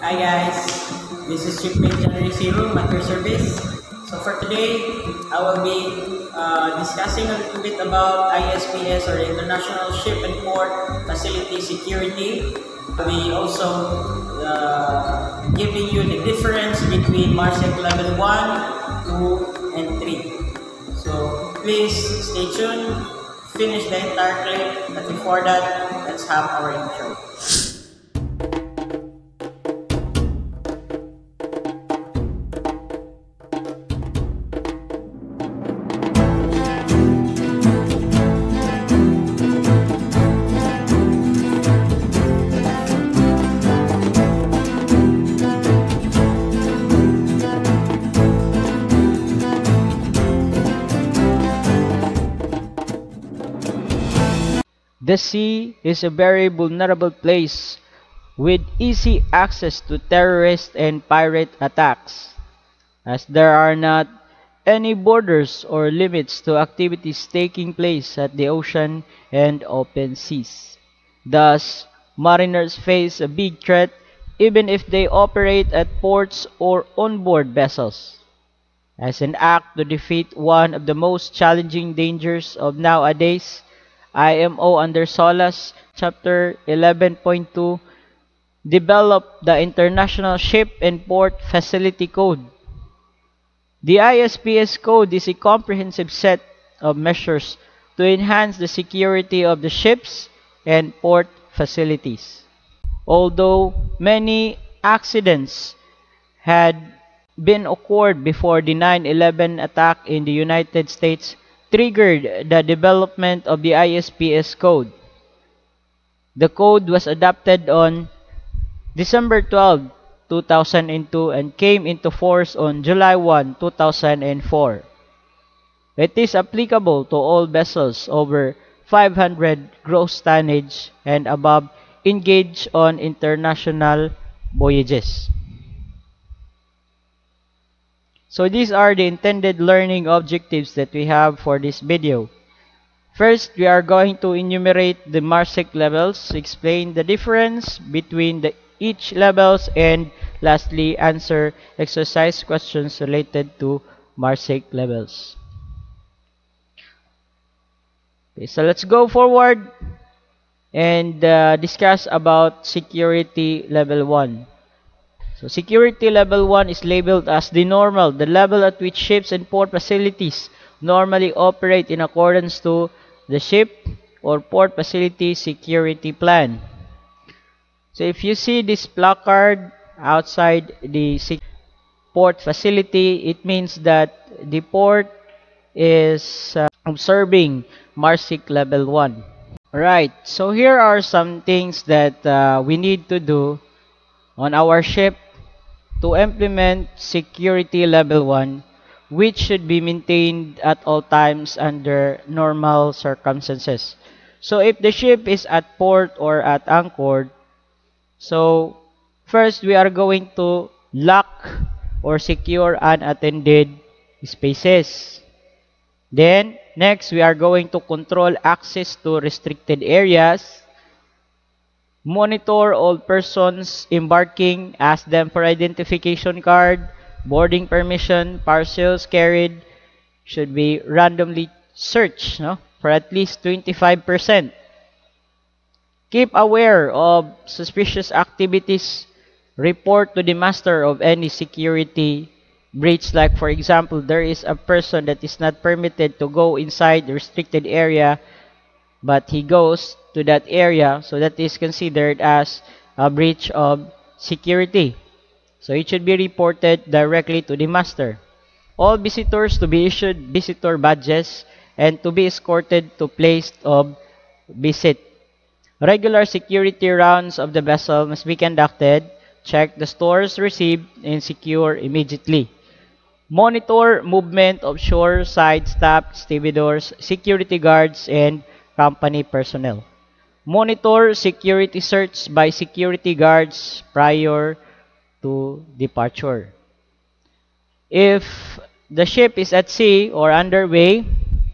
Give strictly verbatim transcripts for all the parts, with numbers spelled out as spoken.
Hi guys, this is Shipmate January Zero, Matter Service. So for today, I will be uh, discussing a little bit about I S P S or International Ship and Port Facility Security. We also uh, giving you the difference between MarSec Level one, two, and three. So please stay tuned, finish the entire clip, but before that, let's have our intro. The sea is a very vulnerable place with easy access to terrorist and pirate attacks, as there are not any borders or limits to activities taking place at the ocean and open seas. Thus, mariners face a big threat even if they operate at ports or on-board vessels. As an act to defeat one of the most challenging dangers of nowadays, I M O under SOLAS Chapter eleven point two developed the International Ship and Port Facility Code. The I S P S Code is a comprehensive set of measures to enhance the security of the ships and port facilities. Although many accidents had been occurred before the nine eleven attack in the United States triggered the development of the I S P S code. The code was adopted on December twelfth, two thousand two and came into force on July first, two thousand four. It is applicable to all vessels over five hundred gross tonnage and above engaged on international voyages. So these are the intended learning objectives that we have for this video. First, we are going to enumerate the MarSec levels, explain the difference between the each levels, and lastly, answer exercise questions related to MarSec levels. Okay, so let's go forward and uh, discuss about security level one. So security level one is labeled as the normal, the level at which ships and port facilities normally operate in accordance to the ship or port facility security plan. So if you see this placard outside the port facility, it means that the port is uh, observing MarSec level one. Alright, so here are some things that uh, we need to do on our ship to implement security level one, which should be maintained at all times under normal circumstances. So if the ship is at port or at anchored, so first we are going to lock or secure unattended spaces. Then next we are going to control access to restricted areas. Monitor all persons embarking, ask them for identification card, boarding permission, parcels carried should be randomly searched, no, for at least twenty-five percent. Keep aware of suspicious activities. Report to the master of any security breach, like for example, there is a person that is not permitted to go inside the restricted area, but he goes to that area, so that is considered as a breach of security. So it should be reported directly to the master. All visitors to be issued visitor badges and to be escorted to place of visit. Regular security rounds of the vessel must be conducted. Check the stores received and secure immediately. Monitor movement of shore side staff, stevedores, security guards, and company personnel. Monitor security search by security guards prior to departure. If the ship is at sea or underway,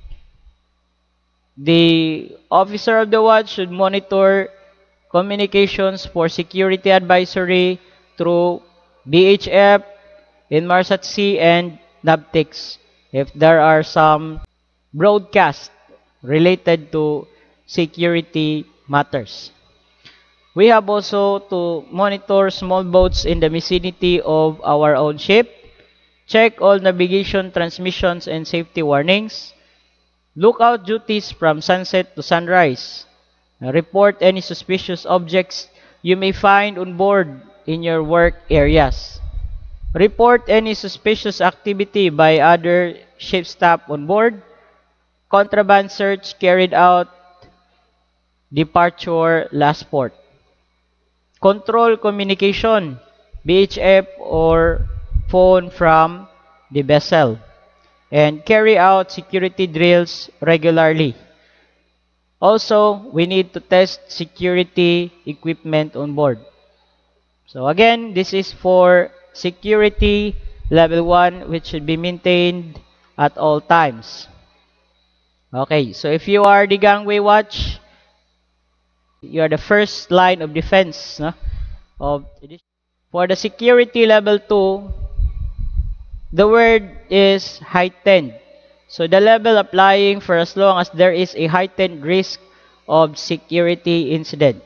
the officer of the watch should monitor communications for security advisory, through B H F, in MarSec and NAVTICS if there are some broadcasts related to security matters. We have also to monitor small boats in the vicinity of our own ship, check all navigation transmissions and safety warnings, lookout duties from sunset to sunrise, report any suspicious objects you may find on board in your work areas, report any suspicious activity by other ship staff on board, contraband search carried out, departure last port. Control communication, B H F or phone from the vessel, and carry out security drills regularly. Also, we need to test security equipment on board. So again, this is for security level one, which should be maintained at all times. Okay, so if you are the gangway watch, you are the first line of defense. No? Of for the security level two, the word is heightened. So the level applying for as long as there is a heightened risk of security incident.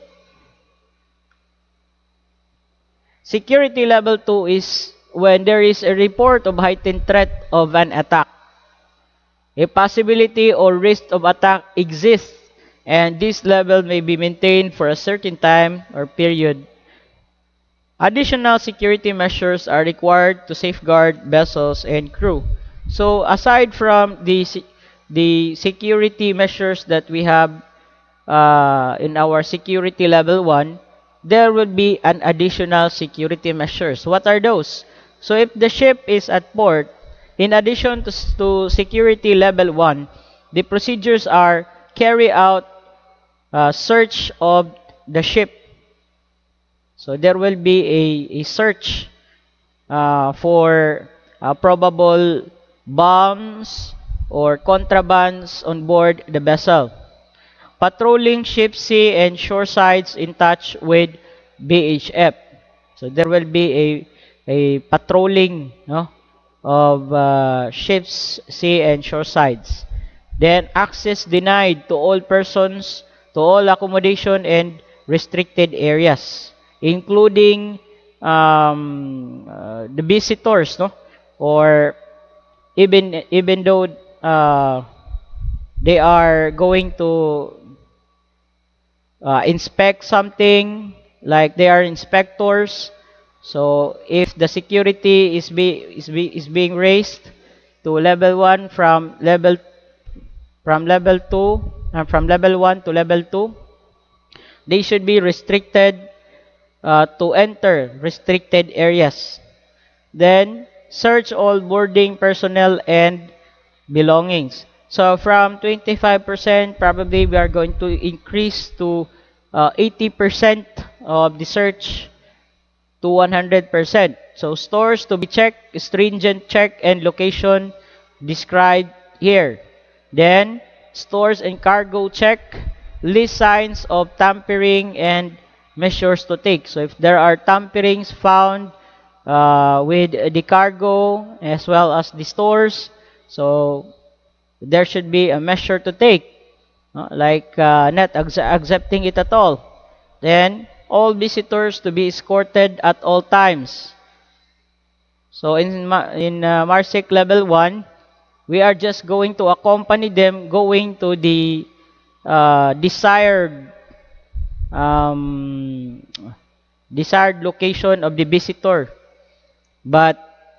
Security level two is when there is a report of heightened threat of an attack. A possibility or risk of attack exists, and this level may be maintained for a certain time or period. Additional security measures are required to safeguard vessels and crew. So aside from the, the security measures that we have uh, in our security level one, there will be an additional security measures. What are those? So if the ship is at port, in addition to, to security level one, the procedures are carry out uh, search of the ship. So there will be a, a search uh, for uh, probable bombs or contrabands on board the vessel. Patrolling ship, sea, and shore sides in touch with B H F. So there will be a, a patrolling no, of uh, ships, sea, and shore sides. Then access denied to all persons, to all accommodation and restricted areas, including um, uh, the visitors, no, or even even though uh, they are going to uh, inspect something, like they are inspectors. So if the security is be is be is being raised to level one from level from level two and uh, from level one to level two, they should be restricted uh, to enter restricted areas. Then search all boarding personnel and belongings. So from twenty-five percent, probably we are going to increase to uh, eighty percent of the search to one hundred percent. So stores to be checked, stringent check and location described here. Then stores and cargo check, list signs of tampering and measures to take. So if there are tamperings found uh, with the cargo as well as the stores, so there should be a measure to take, uh, like uh, not accepting it at all. Then all visitors to be escorted at all times. So in in uh, MarSec level one, we are just going to accompany them going to the uh, desired um, desired location of the visitor. But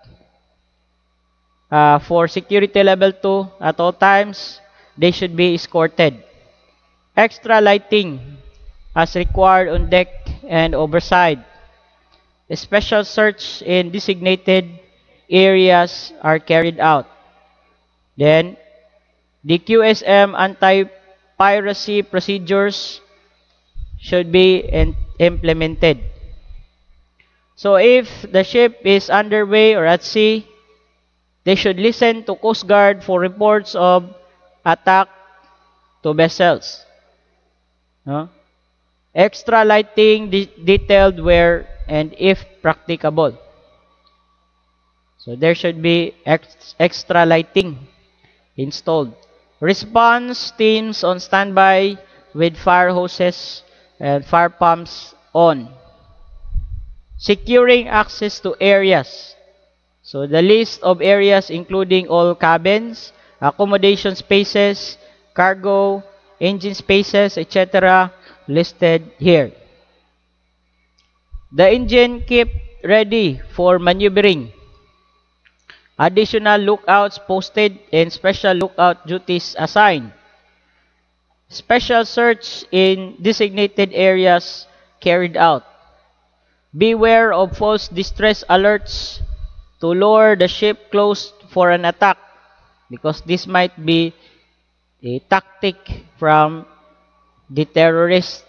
uh, for security level two, at all times, they should be escorted. Extra lighting as required on deck and overside. A special search in designated areas are carried out. Then, the Q S M anti-piracy procedures should be in implemented. So if the ship is underway or at sea, they should listen to Coast Guard for reports of attack to vessels. No? Extra lighting de detailed where and if practicable. So there should be ex extra lighting installed. Response teams on standby with fire hoses and fire pumps on. Securing access to areas. So the list of areas including all cabins, accommodation spaces, cargo, engine spaces, et cetera listed here. The engine kept ready for maneuvering. Additional lookouts posted and special lookout duties assigned. Special search in designated areas carried out. Beware of false distress alerts to lure the ship close for an attack, because this might be a tactic from the terrorists.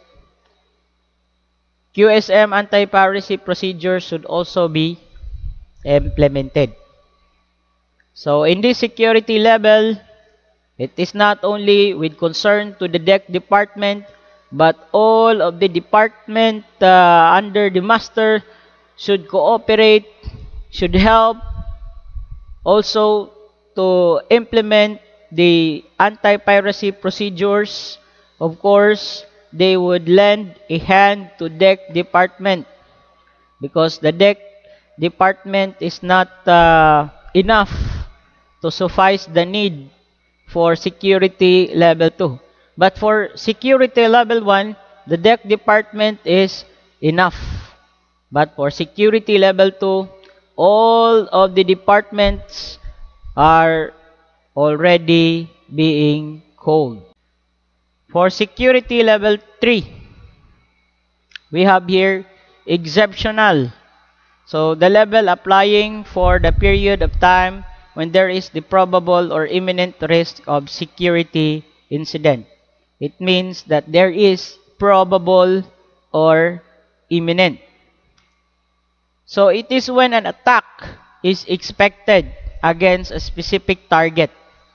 Q S M anti-piracy procedures should also be implemented. So in this security level, it is not only with concern to the deck department, but all of the department uh, under the master should cooperate, should help also to implement the anti-piracy procedures. Of course, they would lend a hand to deck department, because the deck department is not uh, enough to suffice the need for security level two. But for security level one, the deck department is enough. But for security level two, all of the departments are already being called. For security level three, we have here exceptional. So the level applying for the period of time when there is the probable or imminent risk of security incident. It means that there is probable or imminent. So it is when an attack is expected against a specific target,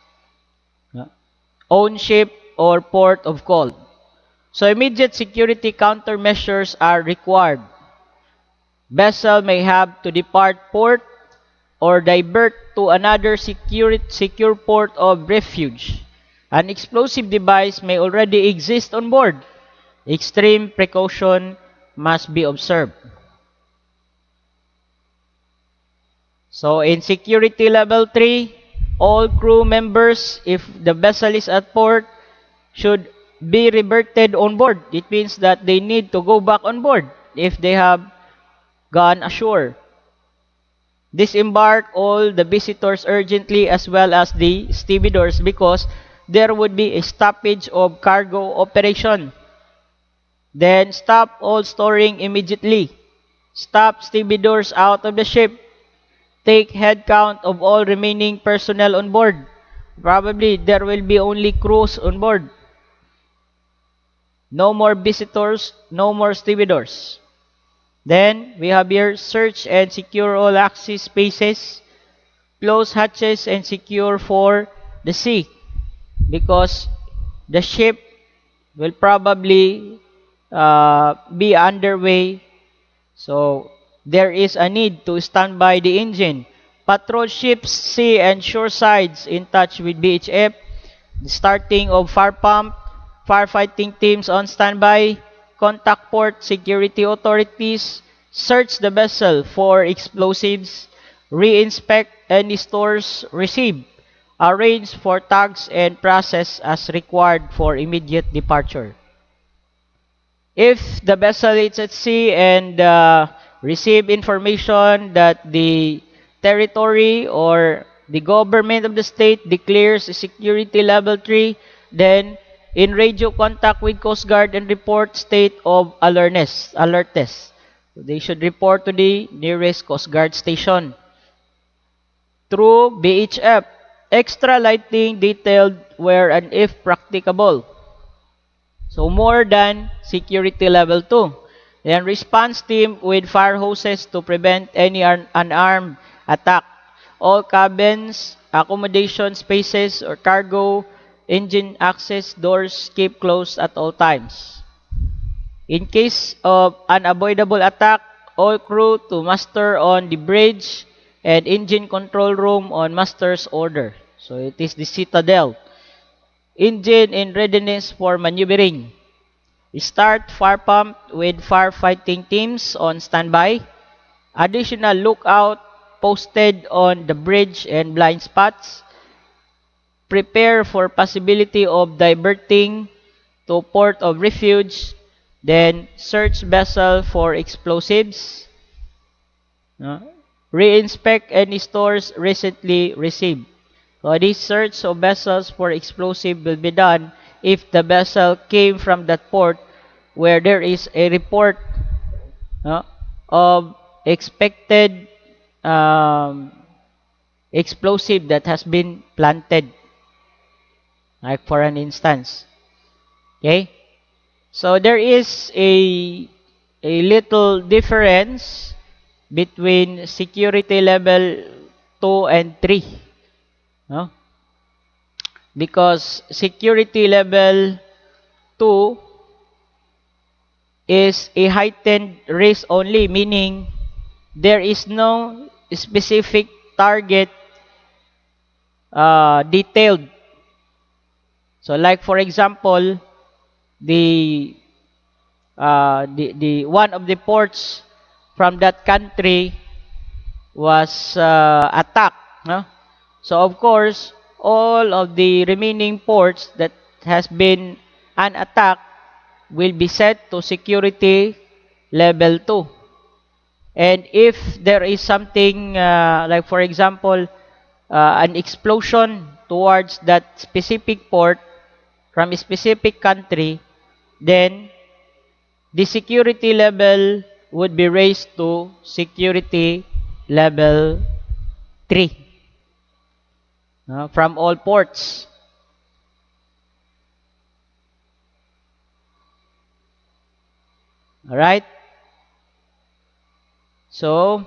own ship or port of call. So immediate security countermeasures are required. Vessel may have to depart port or divert to another secure, secure port of refuge. An explosive device may already exist on board. Extreme precaution must be observed. So in security level three, all crew members, if the vessel is at port, should be reverted on board. It means that they need to go back on board if they have gone ashore. Disembark all the visitors urgently, as well as the stevedores, because there would be a stoppage of cargo operation. Then stop all storing immediately. Stop stevedores out of the ship. Take head count of all remaining personnel on board. Probably there will be only crews on board. No more visitors, no more stevedores. Then we have here search and secure all access spaces. Close hatches and secure for the sea, because the ship will probably uh, be underway. So there is a need to stand by the engine. Patrol ships, sea and shore sides in touch with B H F. The starting of fire pump, firefighting teams on standby. Contact port security authorities. Search the vessel for explosives. Re-inspect any stores received. Arrange for tags and process as required for immediate departure. If the vessel is at sea and uh, receive information that the territory or the government of the state declares a security level three, then in radio contact with Coast Guard and report state of alertness. alertness. They should report to the nearest Coast Guard station. Through B H F, extra lighting detailed where and if practicable. So more than security level two. Then response team with fire hoses to prevent any un unarmed attack. All cabins, accommodation spaces or cargo, engine access doors keep closed at all times. In case of unavoidable attack, all crew to muster on the bridge and engine control room on master's order. So it is the Citadel. Engine in readiness for maneuvering. Start fire pump with firefighting teams on standby. Additional lookout posted on the bridge and blind spots. Prepare for possibility of diverting to port of refuge. Then search vessel for explosives. Uh, Re-inspect any stores recently received. So this search of vessels for explosive will be done if the vessel came from that port where there is a report uh, of expected um, explosive that has been planted, like for an instance. Okay, so there is a a little difference between security level two and three, no? Because security level two is a heightened risk only, meaning there is no specific target uh, detailed. So like for example, the uh, the the one of the ports from that country was uh, attacked, no? So of course, all of the remaining ports that has been unattacked will be set to security level two. And if there is something uh, like for example, uh, an explosion towards that specific port from a specific country, then the security level would be raised to security level three uh, from all ports. All right. So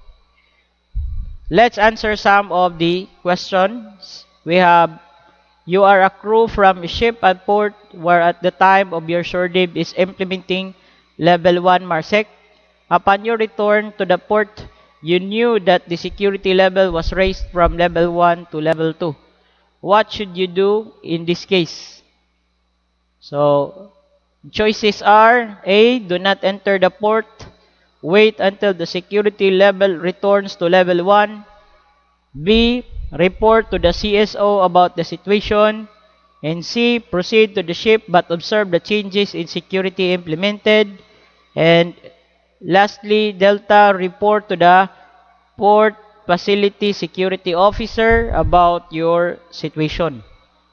let's answer some of the questions. We have: you are a crew from a ship at port where at the time of your shore dip is implementing level one MarSec. Upon your return to the port, you knew that the security level was raised from level one to level two. What should you do in this case? So, choices are: A. Do not enter the port. Wait until the security level returns to level one. B. Report to the C S O about the situation. And C. Proceed to the ship but observe the changes in security implemented. And lastly, Delta, report to the port facility security officer about your situation.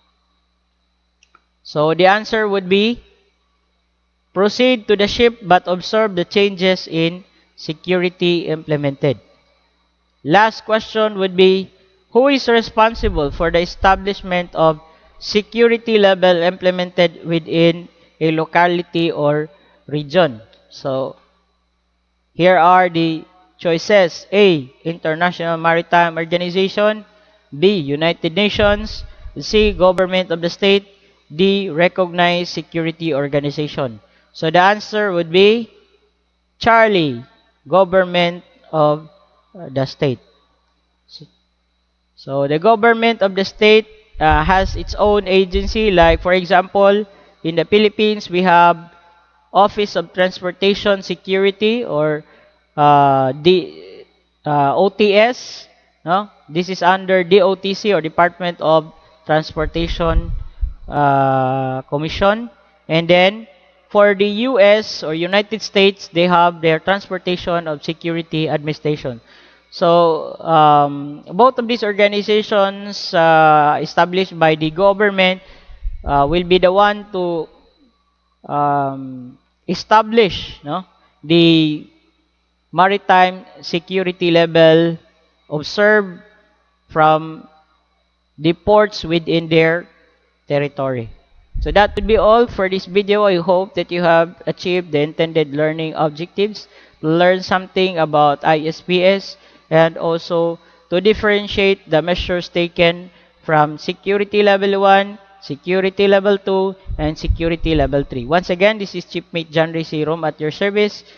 So the answer would be: proceed to the ship but observe the changes in security implemented. Last question would be: who is responsible for the establishment of security level implemented within a locality or region? So here are the choices. A. International Maritime Organization. B. United Nations. C. Government of the state. D. Recognized security organization. So the answer would be Charlie, government of uh, the state. So, so the government of the state uh, has its own agency. Like for example, in the Philippines, we have Office of Transportation Security, or uh, the uh, O T S. No? This is under D O T C, or Department of Transportation uh, Commission. And then for the U S or United States, they have their Transportation of Security Administration. So um, both of these organizations uh, established by the government uh, will be the one to um, establish, no, the maritime security level observed from the ports within their territory. So that would be all for this video. I hope that you have achieved the intended learning objectives, to learn something about I S P S, and also to differentiate the measures taken from security level one, security level two, and security level three. Once again, this is Chiefmate John Recirom at your service.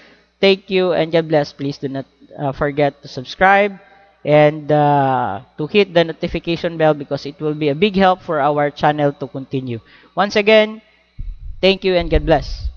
thank you and God bless. Please do not uh, forget to subscribe and uh, to hit the notification bell because it will be a big help for our channel to continue. Once again, thank you and God bless.